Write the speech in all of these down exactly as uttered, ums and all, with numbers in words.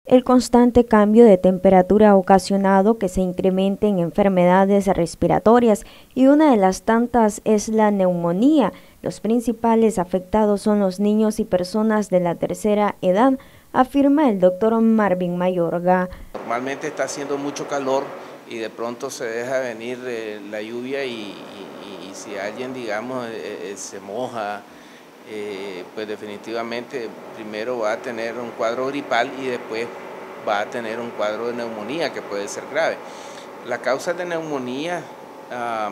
El constante cambio de temperatura ha ocasionado que se incrementen enfermedades respiratorias y una de las tantas es la neumonía. Los principales afectados son los niños y personas de la tercera edad, afirma el doctor Marvin Mayorga. Normalmente está haciendo mucho calor y de pronto se deja venir eh, la lluvia y, y, y si alguien, digamos, eh, eh, se moja, eh, pues definitivamente primero va a tener un cuadro gripal y después va a tener un cuadro de neumonía que puede ser grave. Las causas de neumonía uh,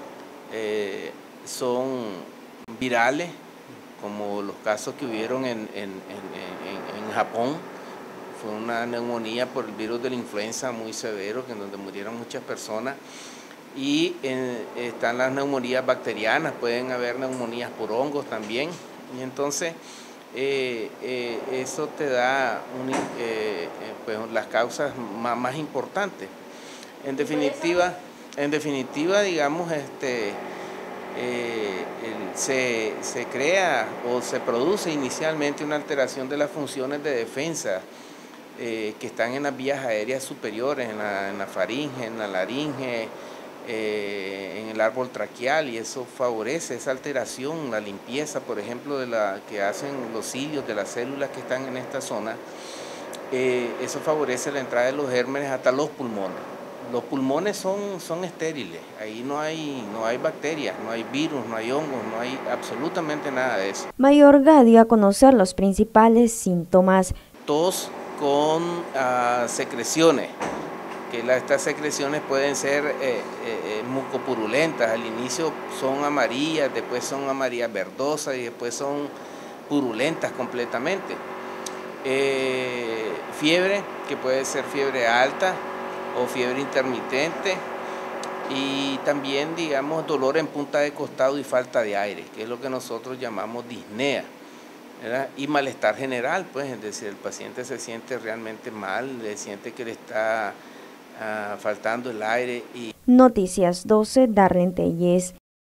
eh, son virales, como los casos que hubieron en, en, en, en Japón. Fue una neumonía por el virus de la influenza muy severo, en donde murieron muchas personas. Y eh, están las neumonías bacterianas, pueden haber neumonías por hongos también. Y entonces eh, eh, eso te da un, eh, pues, las causas más, más importantes. En definitiva, en definitiva digamos, este, eh, el, se, se crea o se produce inicialmente una alteración de las funciones de defensa eh, que están en las vías aéreas superiores, en la, en la faringe, en la laringe, Eh, en el árbol traqueal, y eso favorece esa alteración, la limpieza, por ejemplo, de la que hacen los cilios de las células que están en esta zona. Eh, eso favorece la entrada de los gérmenes hasta los pulmones. Los pulmones son, son estériles, ahí no hay, no hay bacterias, no hay virus, no hay hongos, no hay absolutamente nada de eso. Mayorga dio a conocer los principales síntomas. Tos con uh, secreciones, que la, estas secreciones pueden ser eh, eh, mucopurulentas. Al inicio son amarillas, después son amarillas verdosas y después son purulentas completamente. Eh, fiebre, que puede ser fiebre alta o fiebre intermitente, y también, digamos, dolor en punta de costado y falta de aire, que es lo que nosotros llamamos disnea, ¿verdad? Y malestar general, pues, es decir, el paciente se siente realmente mal, le siente que le está Uh, faltando el aire. Y Noticias doce, Darlene Telles.